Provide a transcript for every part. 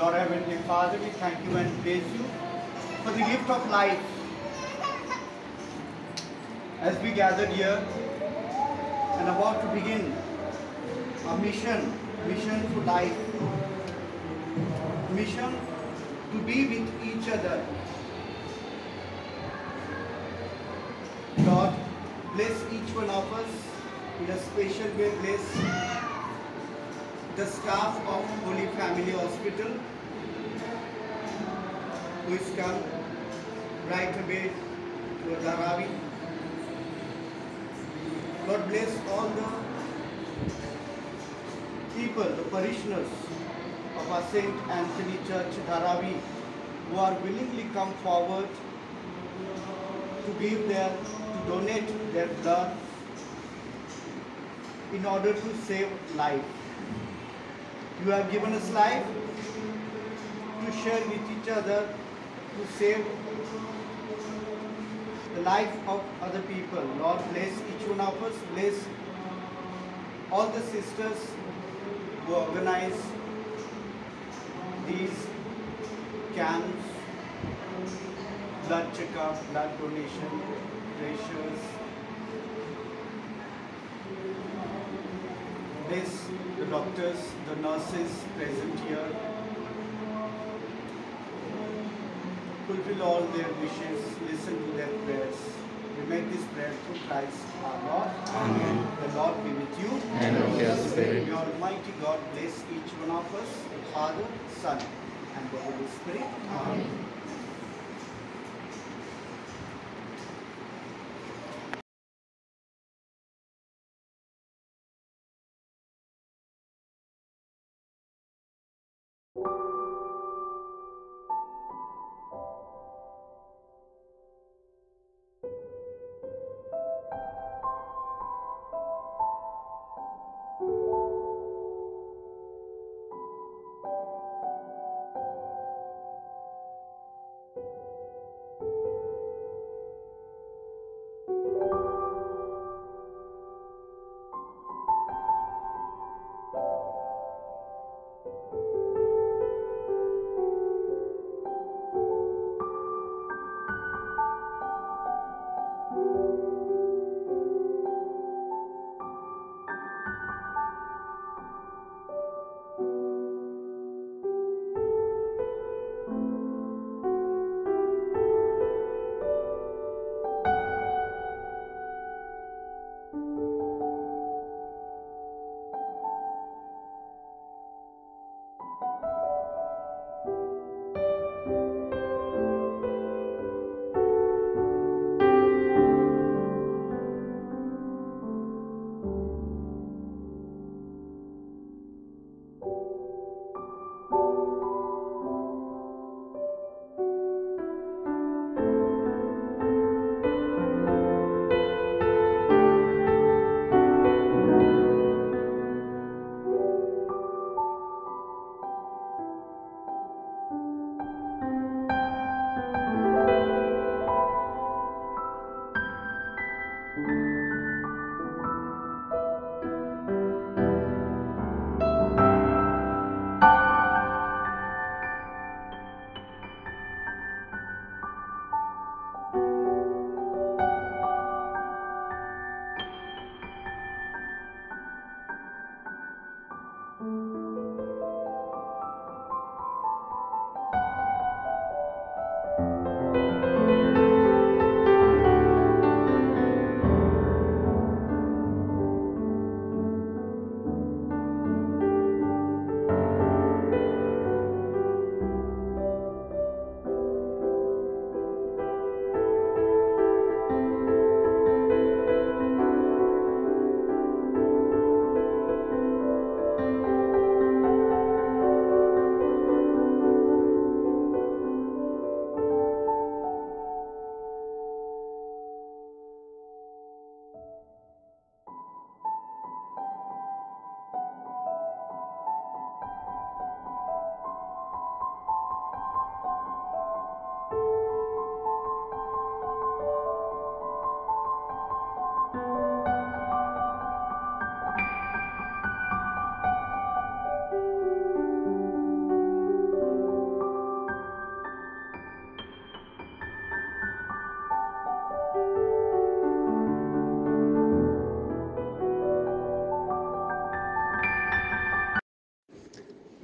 Lord Heavenly Father, we thank you and praise you for the gift of life. As we gathered here and about to begin a mission to life, mission to be with each other. Lord, bless each one of us in a special way. Bless the staff of Holy Family Hospital who is come right away to Dharavi. Lord, bless all the people, the parishioners of our Saint Anthony Church, Dharavi, who are willingly come forward to donate their blood in order to save life. You have given us life to share with each other, to save the life of other people. Lord, bless each one of us. Bless all the sisters who organize these camps, blood checkup, blood donation, pressures. Bless the doctors, the nurses present here. Fulfill all their wishes, listen to their prayers. We make this prayer through Christ our Lord. Amen. The Lord be with you. And with your spirit. May Almighty God bless each one of us, the Father, Son, and the Holy Spirit. Amen.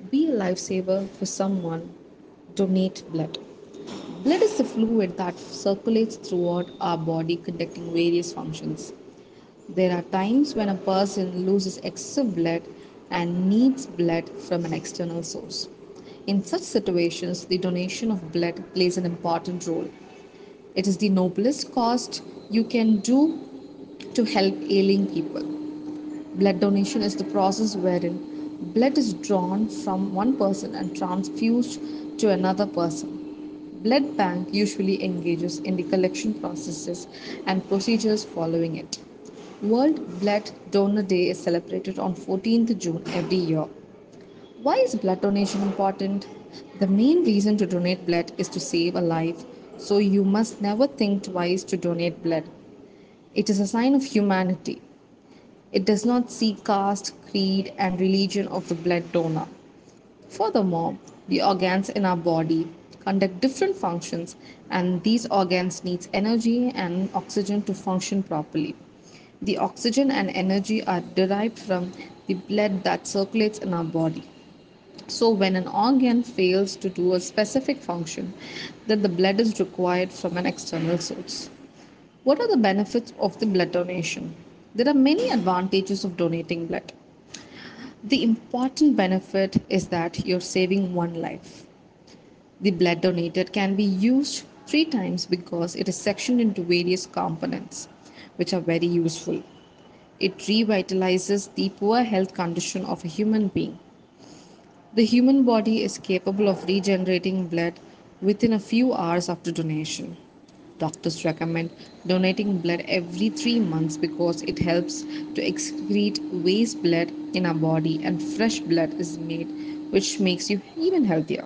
Be a lifesaver for someone. Donate blood. Blood is the fluid that circulates throughout our body, conducting various functions. There are times when a person loses excess blood and needs blood from an external source. In such situations, the donation of blood plays an important role. It is the noblest cause you can do to help ailing people. Blood donation is the process wherein blood is drawn from one person and transfused to another person. Blood bank usually engages in the collection processes and procedures following it. World Blood Donor Day is celebrated on 14th June every year. Why is blood donation important? The main reason to donate blood is to save a life, so you must never think twice to donate blood. It is a sign of humanity. It does not see caste, creed, and religion of the blood donor. Furthermore, the organs in our body conduct different functions, and these organs need energy and oxygen to function properly. The oxygen and energy are derived from the blood that circulates in our body. So, when an organ fails to do a specific function, then the blood is required from an external source. What are the benefits of the blood donation? There are many advantages of donating blood. The important benefit is that you're saving one life. The blood donated can be used 3 times because it is sectioned into various components, which are very useful. It revitalizes the poor health condition of a human being. The human body is capable of regenerating blood within a few hours after donation. Doctors recommend donating blood every 3 months because it helps to excrete waste blood in our body and fresh blood is made, which makes you even healthier.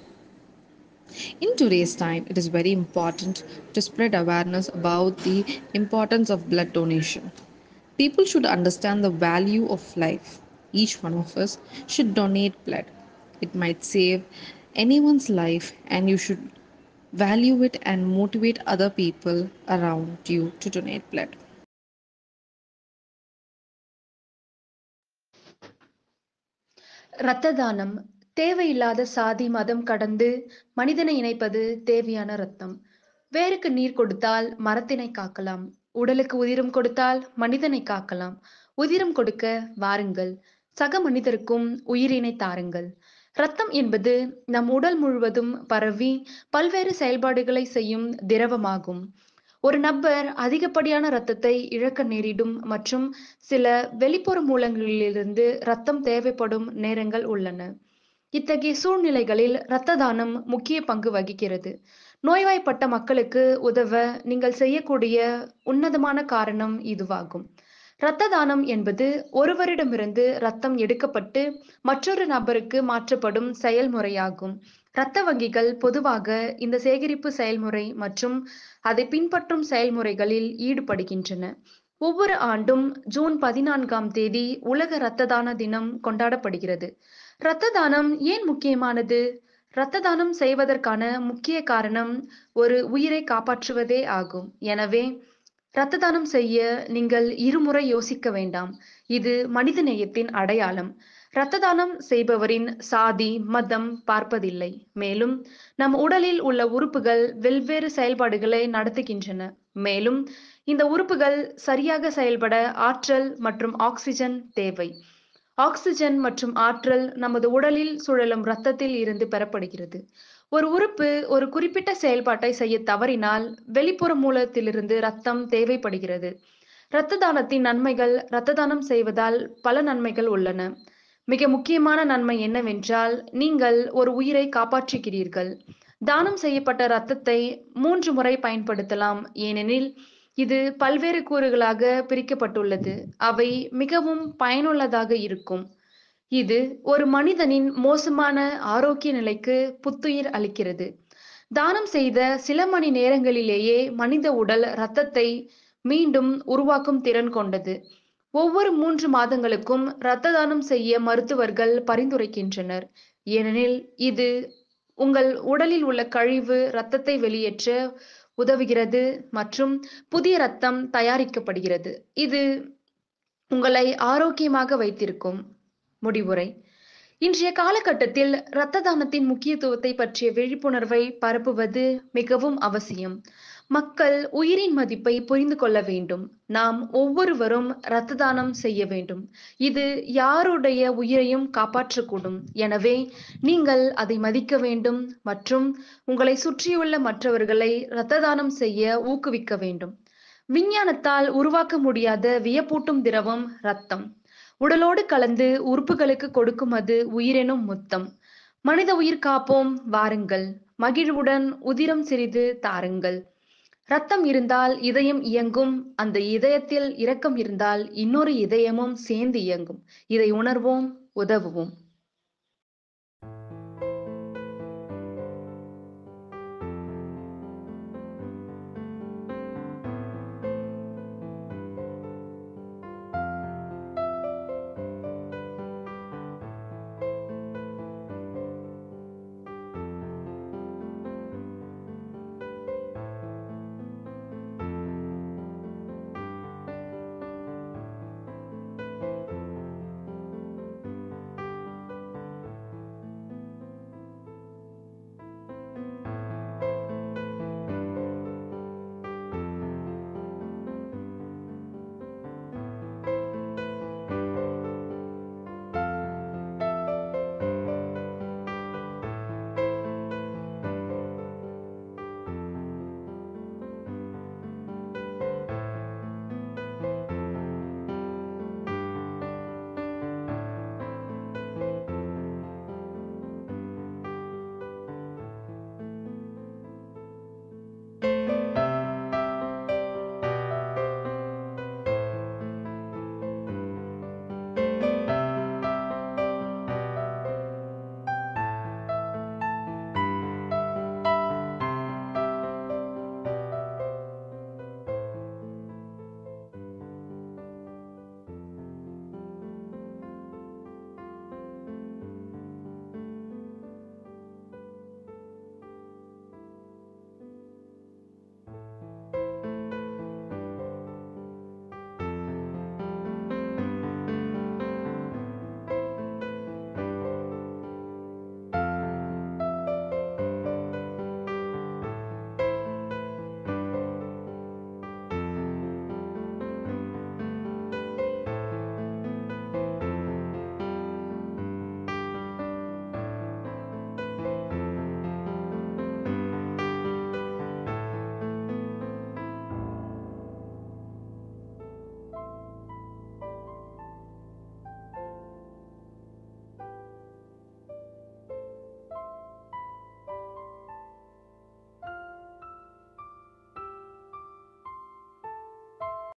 In today's time, it is very important to spread awareness about the importance of blood donation. People should understand the value of life. Each one of us should donate blood. It might save anyone's life, and you should value it and motivate other people around you to donate blood. இரத்த தானம் தேவையில்லாத சாதி மதம் கடந்து மனிதனை இணைப்பது தேவையான இரத்தம். வேருக்கு நீர் கொடுத்தால் மரத்தினை காக்கலாம். உடலுக்கு உதிரம் கொடுத்தால் மனிதனை காக்கலாம். உதிரம் கொடுக்க வாருங்கள். சக மனிதருக்கும் உயிரினை தாருங்கள். இரத்தம் என்பது நம் உடல் முழுவதும் பரவி பல்வேறு செயல்பாடுகளை செய்யும் திரவமாகும். ஒரு நபர் அதிகப்படியான இரத்தத்தை இழக்க நேரிடும் மற்றும் சில வெளிப்புற மூலங்களிலிருந்து இரத்தம் தேவைப்படும் நேரங்கள் உள்ளன. இத்தகைய சூழ்நிலைகளில் இரத்த தானம் முக்கிய பங்கு வகிக்கிறது. நோய்வாய்ப்பட்ட மக்களுக்கு உதவ நீங்கள் செய்யக்கூடிய உன்னதமான காரணம் இதுவாகும். இரத்த தானம் என்பது ஒருவரிடமிருந்து இரத்தம் எடுக்கப்பட்டு மற்றொரு நபருக்கு மாற்றப்படும் செயல்முறையாகும். இரத்த வங்கிகள் பொதுவாக இந்த சேகரிப்பு செயல்முறை மற்றும் அதை பின்பற்றும் செயல்முறைகளில் ஈடுபடுகின்றன. ஒவ்வொரு ஆண்டும் ஜூன் 14ஆம் தேதி உலக இரத்த தான தினம் கொண்டாடப்படுகிறது. இரத்த தானம் ஏன் முக்கியமானது? இரத்த தானம் செய்வதற்கான முக்கிய காரணம் ஒரு உயிரை காப்பாற்றுவதே ஆகும். எனவே இரத்த தானம் செய்ய நீங்கள் இருமுறை யோசிக்க வேண்டாம். இது மனிதநேயத்தின் அடையாளம். இரத்த தானம் செய்பவரின் சாதி மதம் பார்ப்பதில்லை. மேலும் நம் உடலில் உள்ள உறுப்புகள் வெவ்வேறு செயல்பாடுகளை நடத்துகின்றன. மேலும் இந்த உறுப்புகள் சரியாக செயல்பட ஆற்றல் மற்றும் ஆக்சிஜன் தேவை. ஆக்சிஜன் மற்றும் ஆற்றல் நமது உடலில் சுழலும் இரத்தத்தில் இருந்து பெறப்படுகிறது. ஒரு உறுப்பு ஒரு குறிப்பிட்ட செயல்பாட்டை செய்ய தவறினால் வெளிப்புற மூலத்திலிருந்து இரத்தம் தேவைப்படுகிறது. இரத்த தானத்தின் நன்மைகள். இரத்த தானம் செய்வதால் பல நன்மைகள் உள்ளன. மிக முக்கியமான நன்மை என்னவென்றால் நீங்கள் ஒரு உயிரை காப்பாற்றுகிறீர்கள். தானம் செய்யப்பட்ட இரத்தத்தை 3 முறை பயன்படுத்தலாம். ஏனெனில் இது பல்வேறு கூறுகளாக பிரிக்கப்பட்டுள்ளது. அவை மிகவும் பயனுள்ளதாக இருக்கும். இது ஒரு மனிதனின் மோசமான ஆரோக்கிய நிலைக்கு புத்துயிர் அளிக்கிறது. தானம் செய்த சில மணி நேரங்களிலேயே மனித உடல் இரத்தத்தை மீண்டும் உருவாக்கும் திறன் கொண்டது. ஒவ்வொரு 3 மாதங்களுக்கும் இரத்த தானம் செய்ய மருத்துவர்கள் பரிந்துரைக்கின்றனர். ஏனெனில் இது உங்கள் உடலில் உள்ள கழிவு இரத்தத்தை வெளியேற்ற உதவுகிறது மற்றும் புதிய இரத்தம் தயாரிக்கப்படுகிறது. இது உங்களை ஆரோக்கியமாக வைத்திருக்கும். முடிவுரை: இன்றைய காலகட்டத்தில் இரத்த தானத்தின் முக்கியத்துவத்தை பற்றிய விழிப்புணர்வை பரப்புவது மிகவும் அவசியம். மக்கள் உயிரின் மதிப்பை புரிந்து கொள்ள வேண்டும். நாம் ஒவ்வொருவரும் இரத்த தானம் செய்ய வேண்டும். இது யாருடைய உயிரையும் காப்பாற்றக்கூடும். எனவே நீங்கள் அதை மதிக்க வேண்டும் மற்றும் உங்களை சுற்றியுள்ள மற்றவர்களை இரத்த தானம் செய்ய ஊக்குவிக்க வேண்டும். விஞ்ஞானத்தால் உருவாக்க முடியாத வியப்பூட்டும் திரவம் இரத்தம். உடலோடு கலந்து உறுப்புகளுக்கு கொடுக்கும் அது உயிரெனும் முத்தம். மனித உயிர் காப்போம் வாருங்கள். மகிழ்வுடன் உதிரம் சிறிது தாருங்கள். இரத்தம் இருந்தால் இதயம் இயங்கும். அந்த இதயத்தில் இரக்கம் இருந்தால் இன்னொரு இதயமும் சேர்ந்து இயங்கும். இதை உணர்வோம், உதவுவோம்.